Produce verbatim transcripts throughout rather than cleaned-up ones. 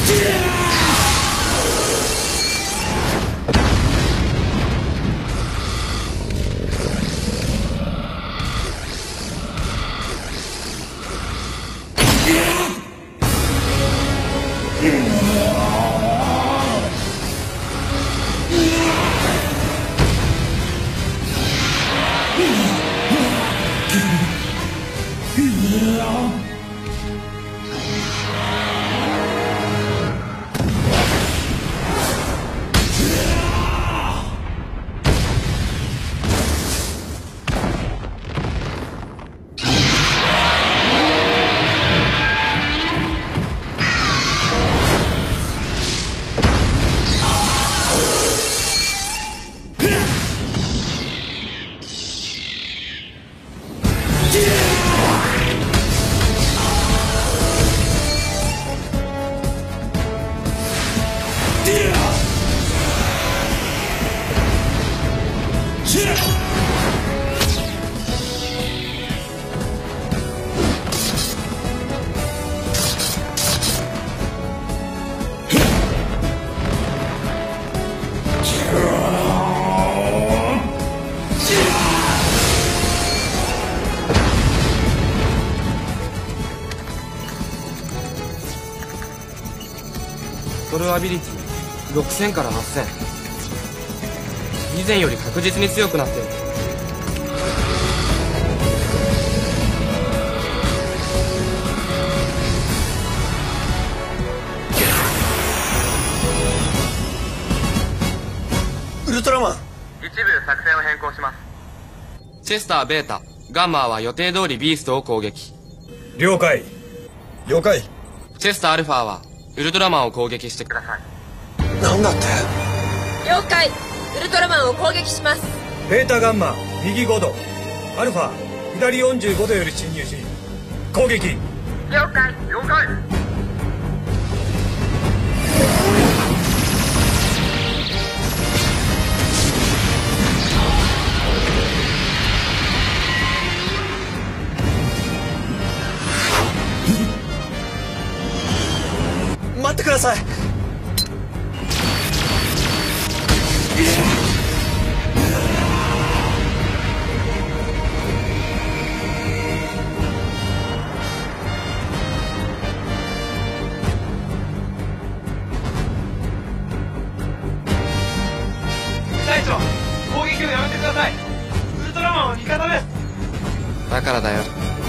トルアビリティろくせんからはっせん。以前より確実に強くなってる。 ウルトラマン、 一部作戦を変更します。 チェスター、ベータ、ガンマーは予定通りビーストを攻撃。 了解。 了解。 チェスター、アルファはウルトラマンを攻撃してください。 なんだって。 了解。ウルトラマンを攻撃します。 ベータガンマ右ごど、アルファ左よんじゅうごどより侵入し攻撃。 了解。了解。 待ってください。 隊長、攻撃をやめてください。ウルトラマンは味方です。 だからだよ。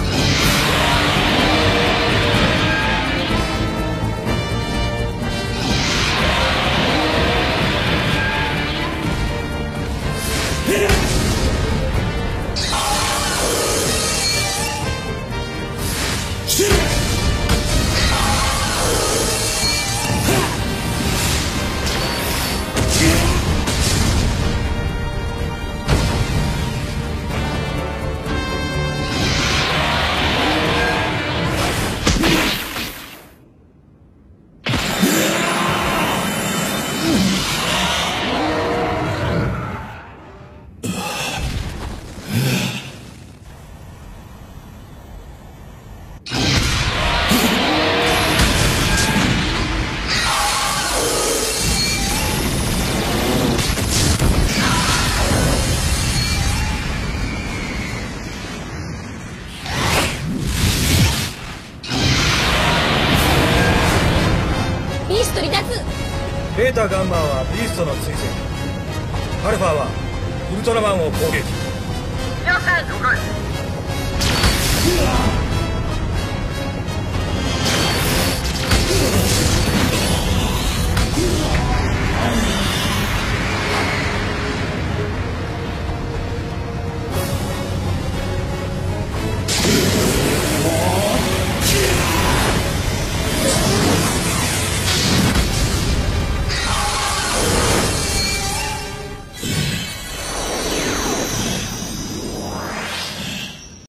ベータガンマーはビーストの追跡、アルファはウルトラマンを攻撃。 了解。了解。